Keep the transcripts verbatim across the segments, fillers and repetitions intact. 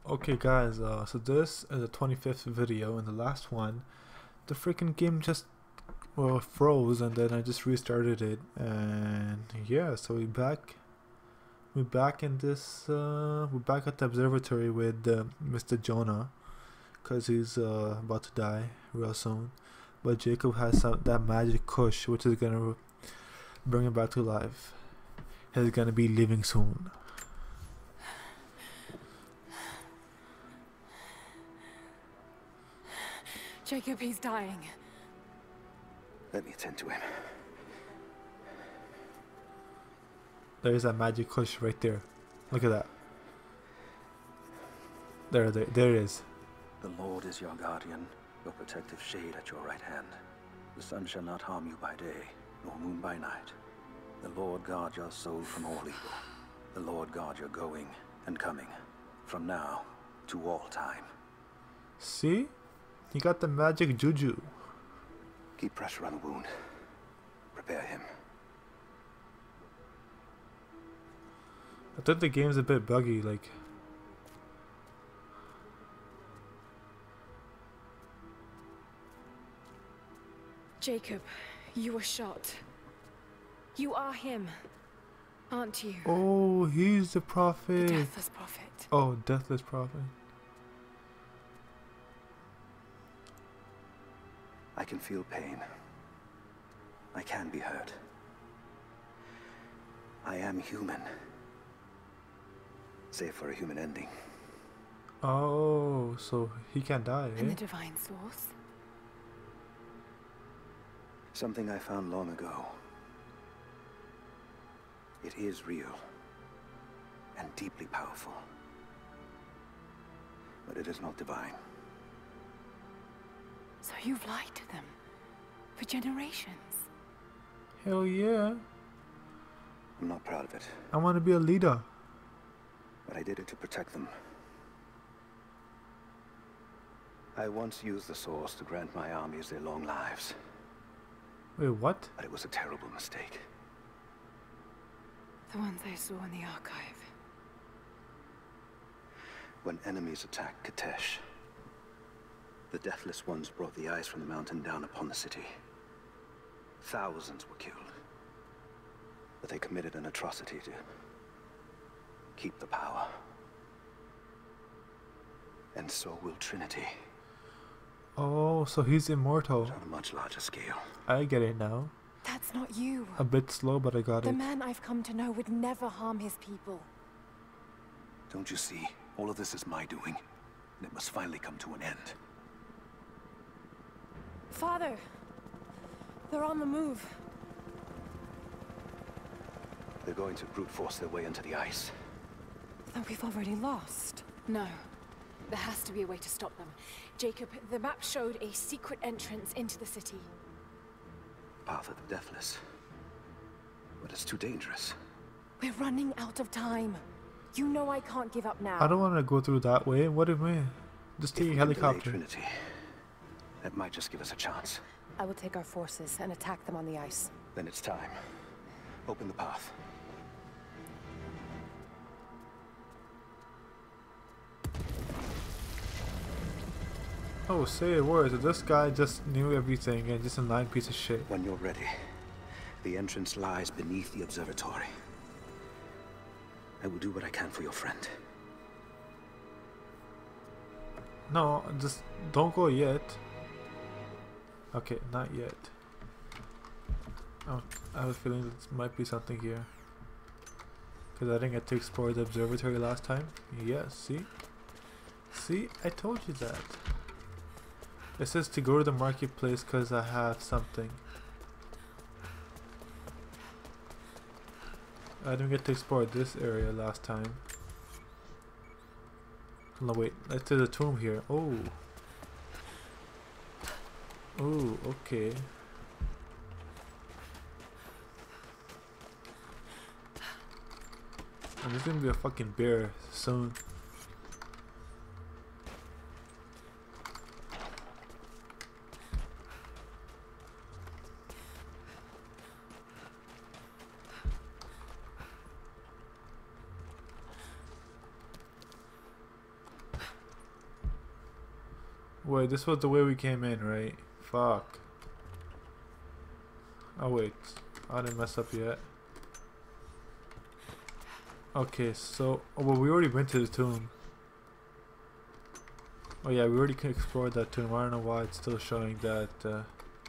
Okay guys, uh, so this is the twenty-fifth video, and the last one, the freaking game just well froze, and then I just restarted it, and yeah, so we back, we back in this, uh, we're back at the observatory with uh, Mister Jonah, cause he's uh, about to die real soon, but Jacob has some that magic kush, which is gonna bring him back to life. He's gonna be living soon. Jacob, he's dying. Let me attend to him. There's that magic kush right there. Look at that. There, there, there it is. The Lord is your guardian, your protective shade at your right hand. The sun shall not harm you by day, nor moon by night. The Lord guard your soul from all evil. The Lord guard your going and coming, from now to all time. See? He got the magic juju. Keep pressure on the wound. Prepare him. I think the game's a bit buggy, like. Jacob, you were shot. You are him, aren't you? Oh, he's the prophet. The Deathless prophet. Oh, Deathless prophet. I can feel pain. I can be hurt. I am human. Save for a human ending. Oh, so he can't die, eh? And the divine source? Something I found long ago. It is real and deeply powerful, but it is not divine. So you've lied to them for generations. Hell yeah. I'm not proud of it, I want to be a leader. but I did it to protect them. I once used the source to grant my armies their long lives, Wait, what? but it was a terrible mistake. The ones I saw in the archive. When enemies attacked Katesh, the Deathless ones brought the ice from the mountain down upon the city. Thousands were killed. But they committed an atrocity to keep the power. And so will Trinity. Oh, so he's immortal. But on a much larger scale. I get it now. That's not you. A bit slow, but I got The it. man I've come to know would never harm his people. Don't you see? All of this is my doing. And it must finally come to an end. Father! They're on the move. They're going to brute force their way into the ice. Then we've already lost. No. There has to be a way to stop them. Jacob, the map showed a secret entrance into the city. Path of the Deathless. But it's too dangerous. We're running out of time. You know I can't give up now. I don't want to go through that way. What if we just take a If we can delay helicopter? Trinity, that might just give us a chance. I will take our forces and attack them on the ice. Then it's time. Open the path. Oh, say it words. This guy just knew everything and just a lying piece of shit. When you're ready, the entrance lies beneath the observatory. I will do what I can for your friend. No, just don't go yet. Okay, not yet. Oh, I have a feeling there might be something here. Because I didn't get to explore the observatory last time. Yeah, see? See? I told you that. It says to go to the marketplace because I have something. I didn't get to explore this area last time. No, wait. Let's do the tomb here. Oh. Oh, okay. And there's gonna be a fucking bear soon. Wait, this was the way we came in, right? Fuck. Oh wait, I didn't mess up yet. Okay, so oh, well, we already went to the tomb. Oh yeah, we already explored that tomb. I don't know why it's still showing that. Uh...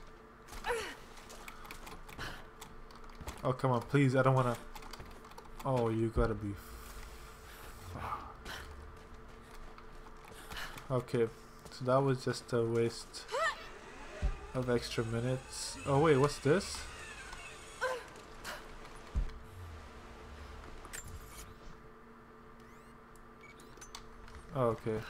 Oh come on, please! I don't wanna. Oh, you gotta be. Fuck. Okay, so that was just a waste of extra minutes. Oh wait, what's this? Oh, okay.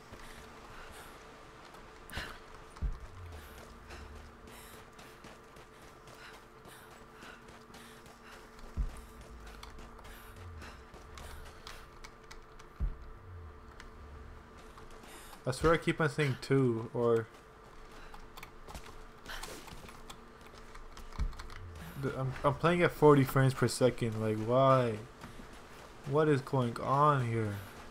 I swear I keep on saying two, or the, I'm, I'm playing at forty frames per second, like why? What is going on here?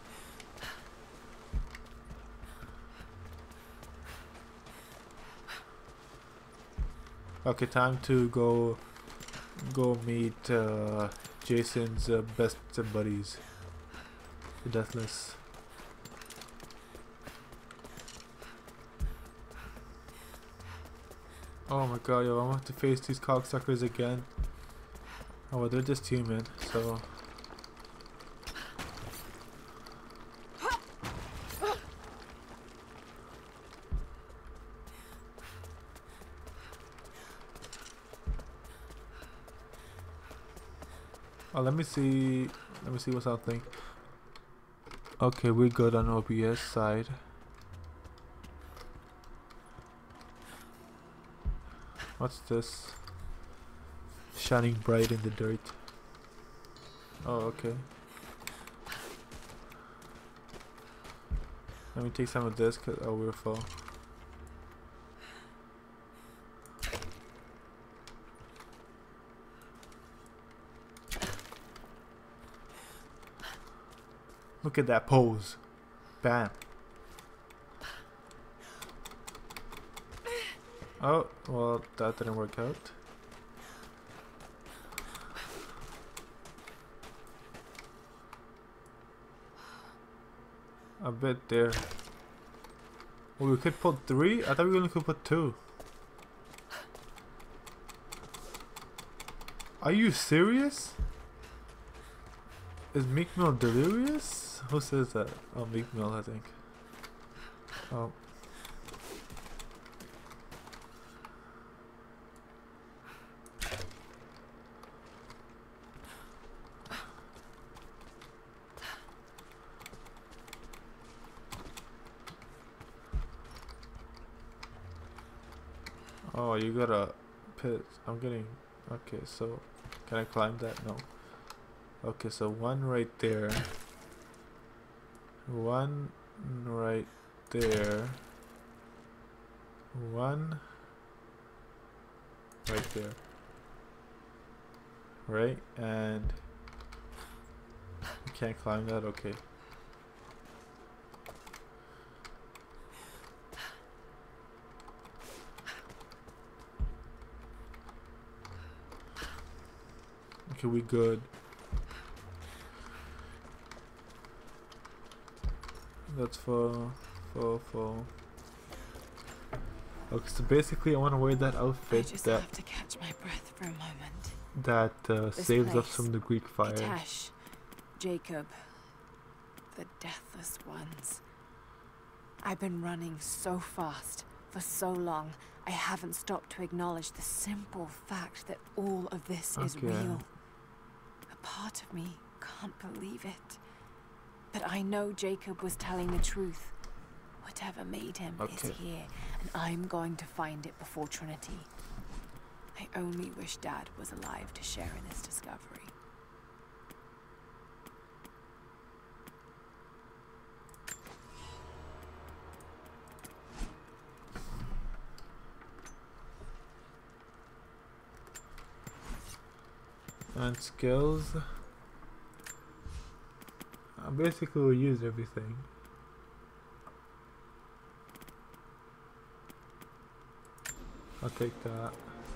Okay, time to go go meet uh, Jason's uh, best buddies, the Deathless. Oh my god, yo, I'm gonna have to face these cocksuckers again. Oh, well, they're just human, so. Oh, let me see. Let me see what's happening. Okay, we're good on O B S side. What's this? Shining bright in the dirt. Oh, okay. Let me take some of this, cause oh, we're full. Look at that pose. Bam. Oh, well, that didn't work out. A bit there. Well, we could put three? I thought we only could put two. Are you serious? Is Meek Mill delirious? Who says that? Oh, Meek Mill, I think. Oh. Oh, you got a pit. I'm getting. Okay, so can I climb that? No. Okay, so one right there. One right there. One right there. Right? And you can't climb that? Okay. Okay, we good. That's for for for. Okay, so basically, I want to wear that outfit I just that have to catch my breath for a moment. that uh, saves place, us from the Greek fire. Tesh, Jacob, the Deathless ones. I've been running so fast for so long. I haven't stopped to acknowledge the simple fact that all of this is Okay. real. A part of me can't believe it. But I know Jacob was telling the truth. Whatever made him Okay. is here, and I'm going to find it before Trinity. I only wish Dad was alive to share in this discovery. And skills. I basically will use everything. I'll take that.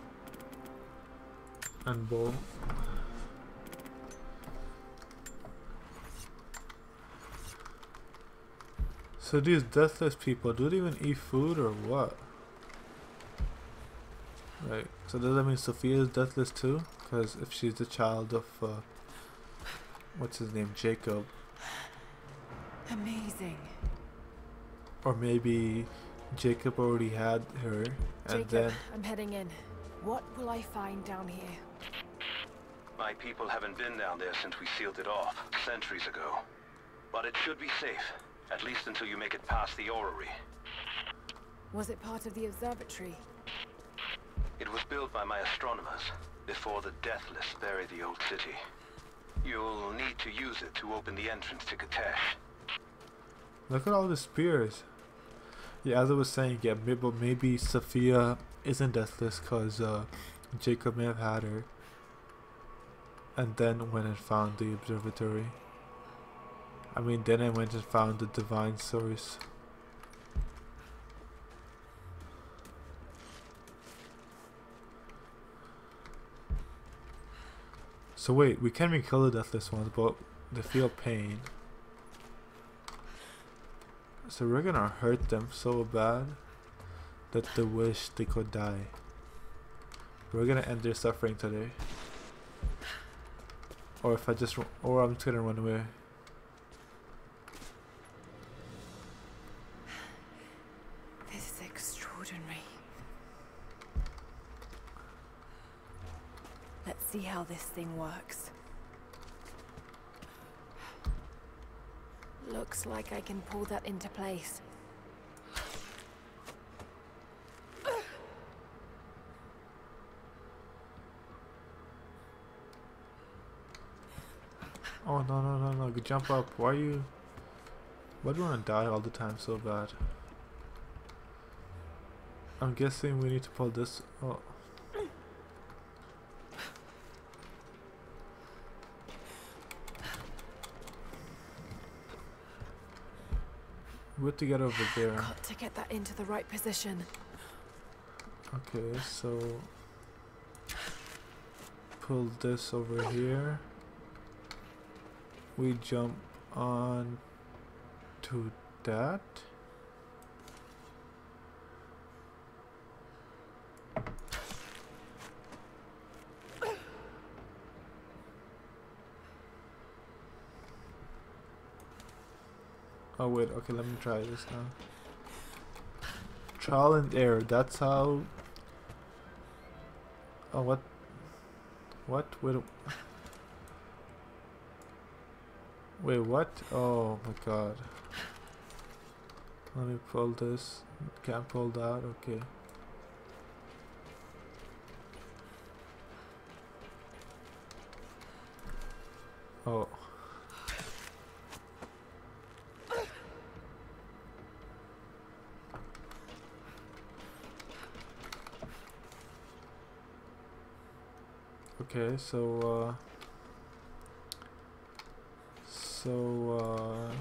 And bowl. So these deathless people, do they even eat food or what? Right, so does that mean Sophia is deathless too? Because if she's the child of, uh, what's his name, Jacob. Amazing. Or maybe Jacob already had her, and Jacob, then... I'm heading in. What will I find down here? My people haven't been down there since we sealed it off, centuries ago. But it should be safe, at least until you make it past the orrery. Was it part of the observatory? It was built by my astronomers, before the Deathless buried the old city. You'll need to use it to open the entrance to Katesh. Look at all the spears. Yeah, as I was saying, yeah, maybe, maybe Sophia isn't deathless because uh, Jacob may have had her. And then went and found the observatory. I mean, then I went and found the divine source. So wait, we can kill the deathless ones, but they feel pain. So we're gonna hurt them so bad that they wish they could die. We're gonna end their suffering today. Or if I just, or I'm just gonna run away. This is extraordinary. Let's see how this thing works. Looks like I can pull that into place. Oh no no no no! Jump up! Why are you? Why do you want to die all the time so bad? I'm guessing we need to pull this. Oh. We have to get over there. Got to get that into the right position. Okay, so pull this over here. We jump on to that. Oh wait, okay, let me try this now. Trial and error, that's how... Oh, what? What? Wait, wait, what? Oh my god. Let me pull this. Can't pull that, okay. Oh. Okay, so uh so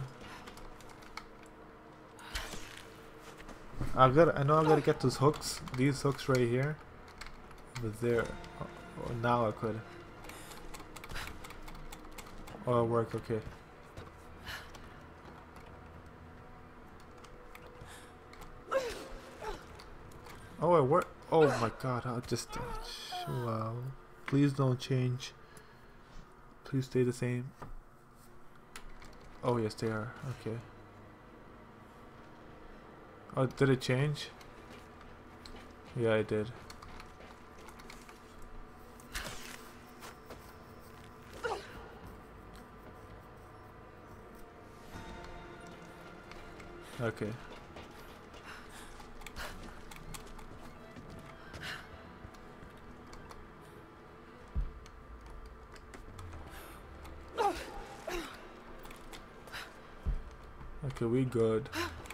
uh I got I know I gotta get those hooks, these hooks right here. Over there. Oh, oh, now I could. Oh, it'll work, okay. Oh, it worked. Oh my god, I just wow. Please don't change. Please stay the same. Oh yes, they are. Okay. Oh, did it change? Yeah, it did. Okay. Okay, we good.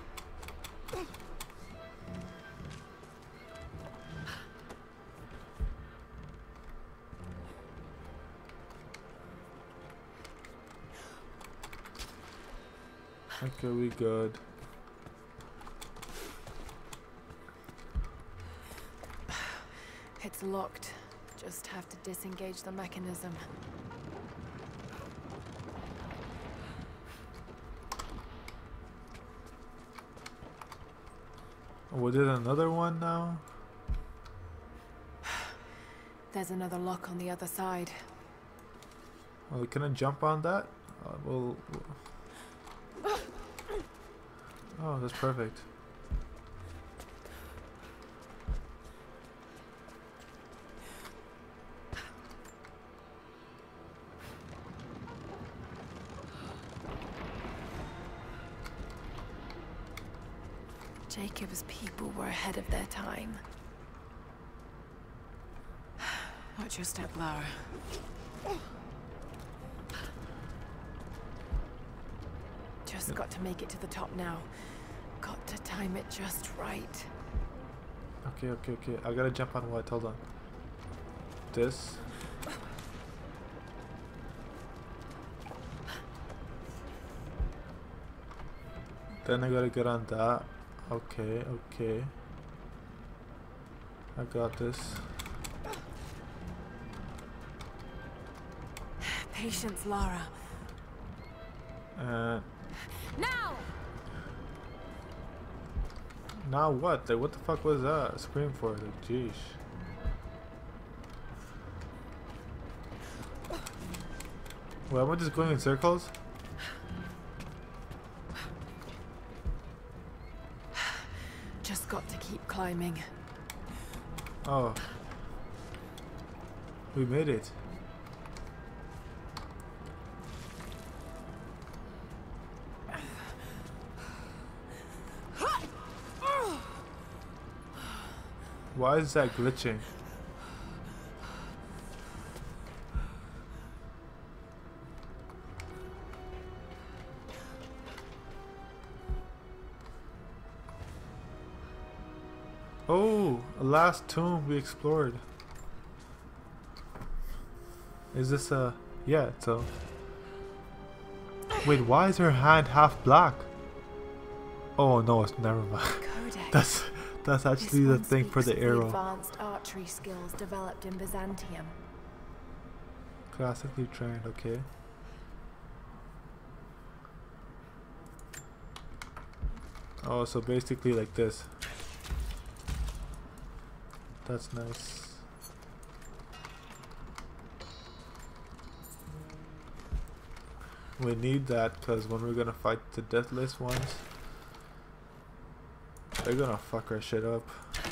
Okay, we good. It's locked. Just have to disengage the mechanism. We did another one now? There's another lock on the other side. Well, can I jump on that? Uh, we'll, we'll... Oh, that's perfect. Jacob's people were ahead of their time. Watch your step, Lara. Just got to make it to the top now. Got to time it just right. Okay, okay, okay. I gotta jump on what? Hold on. This. Then I gotta get on that. Okay, okay. I got this. Patience, Lara. Uh, Now! now what? Like, what the fuck was that? Scream for it. Like, jeez. Wait, am I just going in circles? Just got to keep climbing. Oh. We made it. Why is that glitching? Oh, a last tomb we explored. Is this a... Yeah, it's a... Wait, why is her hand half black? Oh no, it's never mind. Codex. That's that's actually the thing for the arrow. Advanced archery skills developed in Byzantium. Classically trained, okay. Oh, so basically like this. That's nice. We need that because when we're gonna fight the Deathless ones, they're gonna fuck our shit up.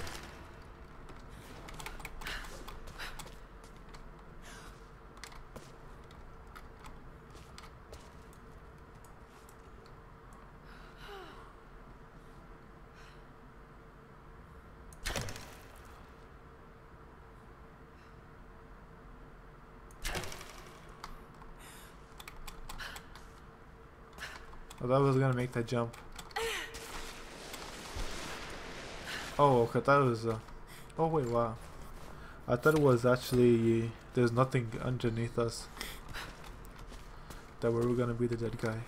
I thought I was gonna make that jump. Oh, okay, I thought it was. Uh, oh wait, wow. I thought it was actually there's nothing underneath us. That we were gonna be the dead guy.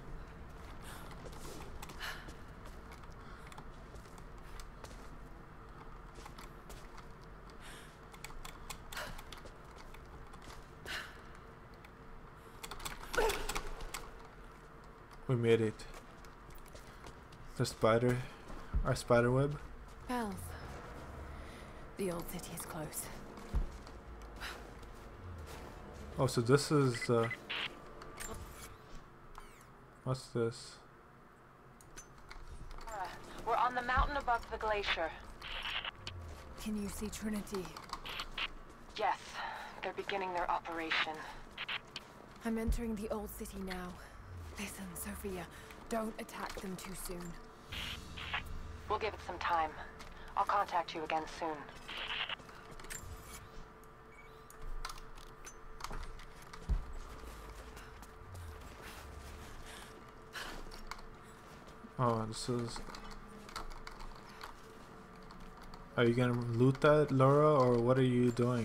We made it. The spider, our spider web. Bells. The old city is close. Oh, so this is. Uh, what's this? We're on the mountain above the glacier. Can you see Trinity? Yes, they're beginning their operation. I'm entering the old city now. Listen, Sophia, don't attack them too soon. We'll give it some time. I'll contact you again soon. Oh, this is... Are you gonna loot that, Laura, or what are you doing?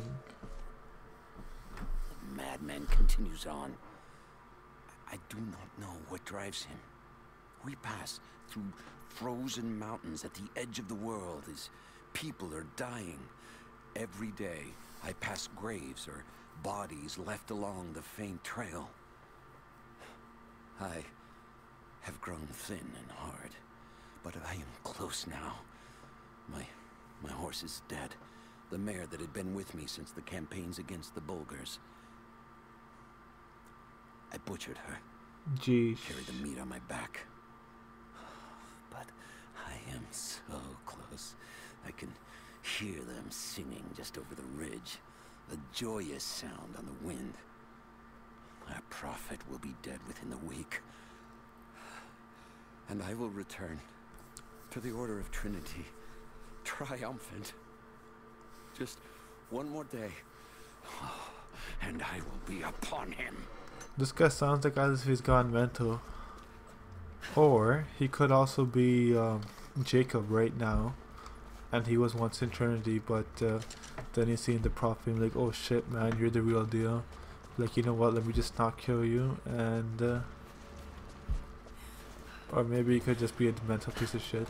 The madman continues on. I do not know what drives him. We pass through frozen mountains at the edge of the world as people are dying. Every day, I pass graves or bodies left along the faint trail. I have grown thin and hard, but I am close now. My, my horse is dead. The mare that had been with me since the campaigns against the Bulgars. I butchered her. Jeez. Carried the meat on my back. But I am so close. I can hear them singing just over the ridge. A joyous sound on the wind. Our prophet will be dead within the week. And I will return to the Order of Trinity, triumphant. Just one more day, and I will be upon him. This guy sounds like as if he's gone mental. Or he could also be um, Jacob right now, and he was once in Trinity, but uh, then he's seeing the prophet and like, oh shit man, you're the real deal. Like, you know what, let me just not kill you. And uh, or maybe he could just be a mental piece of shit.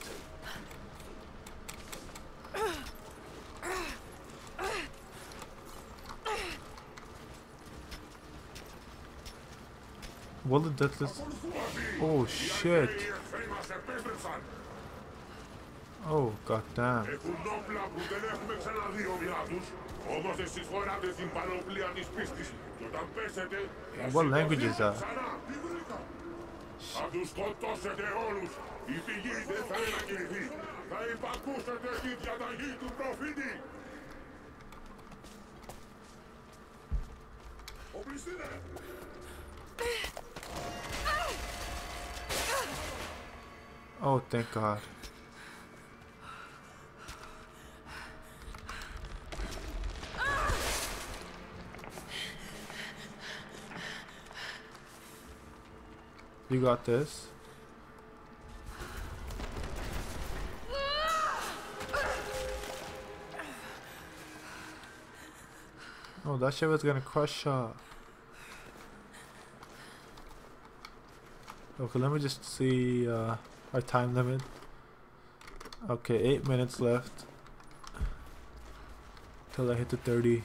What the Deathless? Oh shit! Oh goddamn! What language is that? Oh, thank God. You got this. Oh, that shit was gonna crush her. Okay, let me just see uh, our time limit. Okay, eight minutes left till I hit the thirty.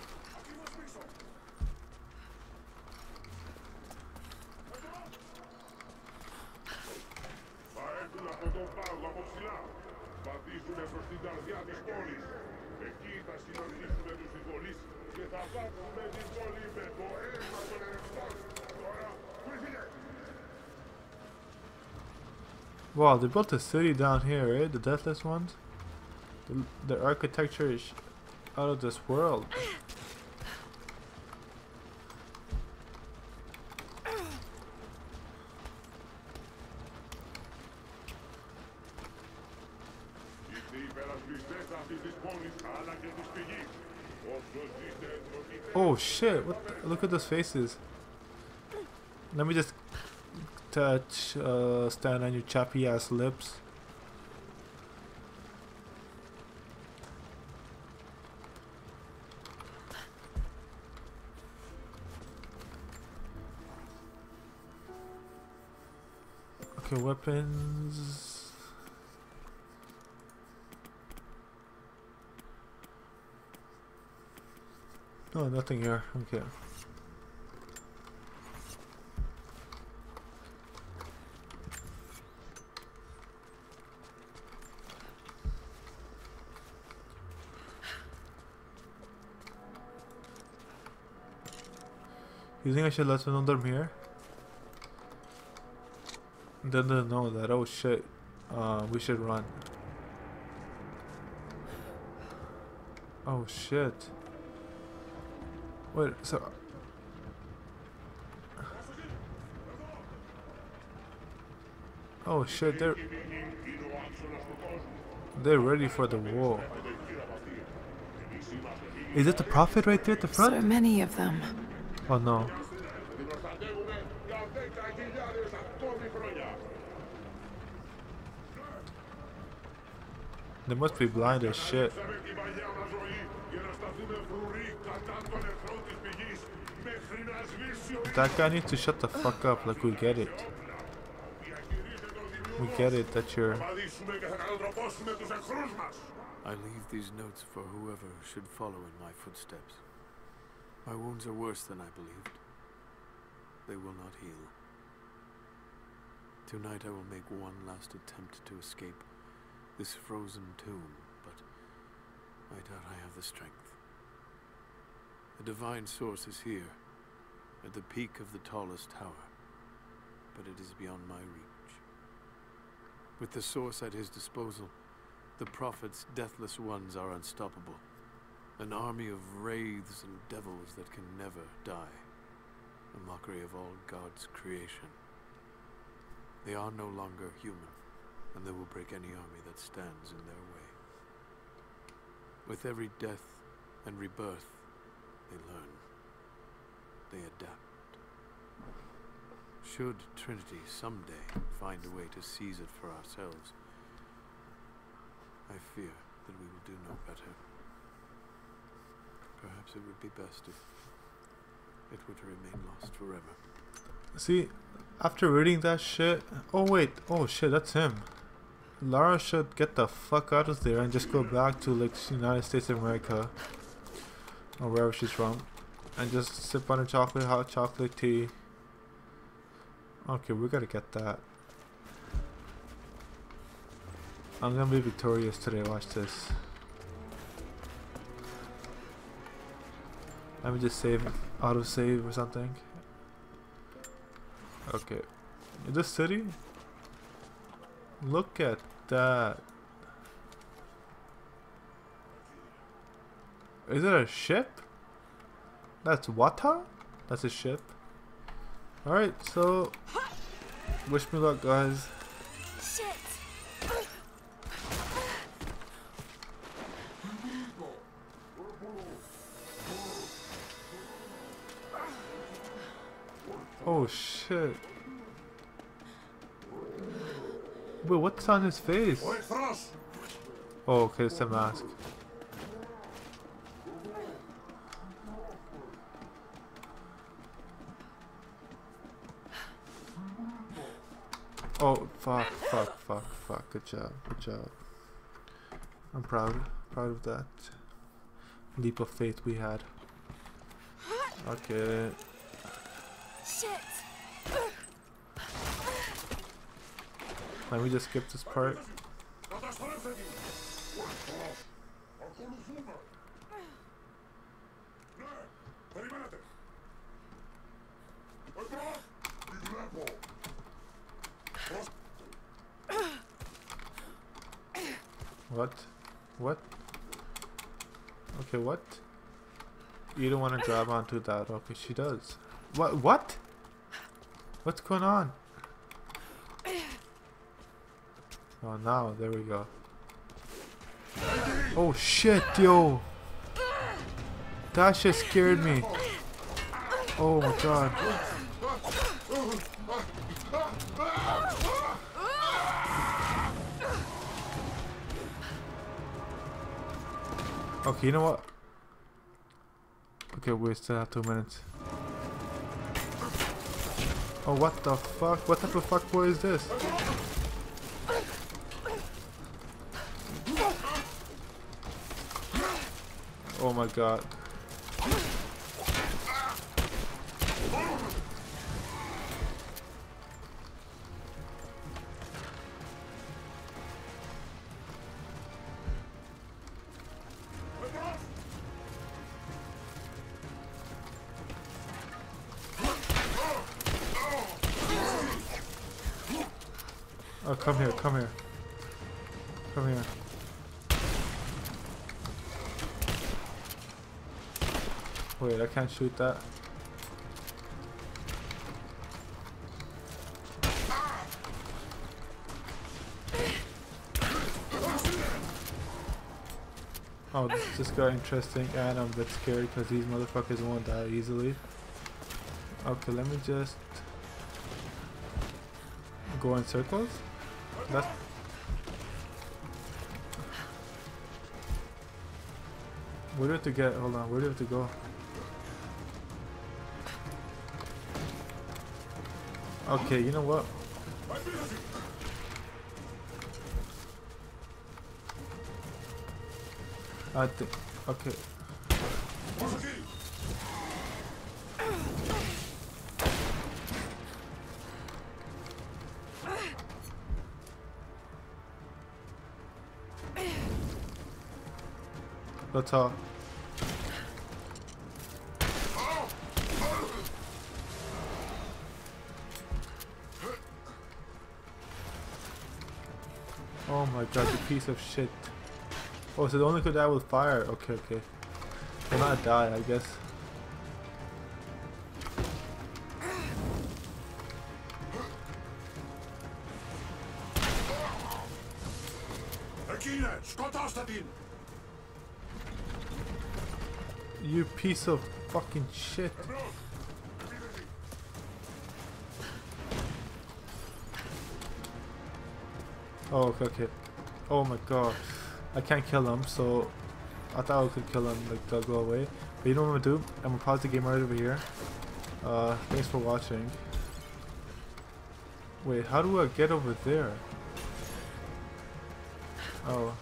Wow, they built a city down here, right? The Deathless ones. The, the architecture is out of this world. Oh shit, what the, look at those faces. Let me just touch, uh, stand on your chappy ass lips. Okay, weapons. No, nothing here. Okay. You think I should let them know I'm here? Then they know that, oh shit, uh, we should run. Oh shit. Wait, so... Oh shit, they're... They're ready for the war. Is it the prophet right there at the front? So many of them. Oh no. They must be blind as shit. That guy needs to shut the fuck up, like we get it. We get it that you're... I leave these notes for whoever should follow in my footsteps. My wounds are worse than I believed. They will not heal. Tonight I will make one last attempt to escape this frozen tomb, but I doubt I have the strength. The divine source is here, at the peak of the tallest tower, but it is beyond my reach. With the source at his disposal, the Prophet's deathless ones are unstoppable. An army of wraiths and devils that can never die. A mockery of all God's creation. They are no longer human, and they will break any army that stands in their way. With every death and rebirth, they learn. They adapt. Should Trinity someday find a way to seize it for ourselves, I fear that we will do no better. Perhaps it would be best if it were to remain lost forever. See, after reading that shit... Oh wait, oh shit, that's him. Lara should get the fuck out of there and just go back to like United States of America. Or wherever she's from. And just sip on a chocolate, hot chocolate tea. Okay, we gotta get that. I'm gonna be victorious today, watch this. Let me just save, auto save or something. Okay, in this city, look at that. Is it a ship? That's water? That's a ship. Alright, so wish me luck, guys. Shit! Oh shit. Wait, what's on his face? Oh, okay, it's a mask. Oh, fuck, fuck, fuck, fuck. Good job, good job. I'm proud, proud of that leap of faith we had. Okay. Shit! Let me just skip this part. What? What? Okay, what? You don't want to grab onto that. Okay, she does. What? What? What's going on? Oh, now, there we go. Oh shit, yo! That shit scared me. Oh my god. Okay, you know what? Okay, we still have two minutes. Oh, what the fuck? What type of fuck boy is this? Oh my god. Oh, come here, come here. Come here. Wait, I can't shoot that. Oh, this just got interesting, and I'm a bit scared because these motherfuckers won't die easily. Okay, let me just go in circles. That's where do we have to get? Hold on, where do we have to go? Okay, you know what? I think. Okay. That's all. Oh my god, you piece of shit. Oh, so they only could die with fire. Okay, okay. They'll not die, I guess. You piece of fucking shit. Oh, okay, okay. Oh my god. I can't kill him, so I thought I could kill him, like they'll go away. But you know what I'm gonna do? I'm gonna pause the game right over here. Uh, thanks for watching. Wait, how do I get over there? Oh.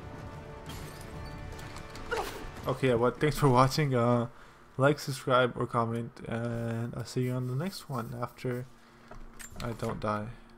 Okay, well, thanks for watching. Uh, like, subscribe, or comment, and I'll see you on the next one after I don't die.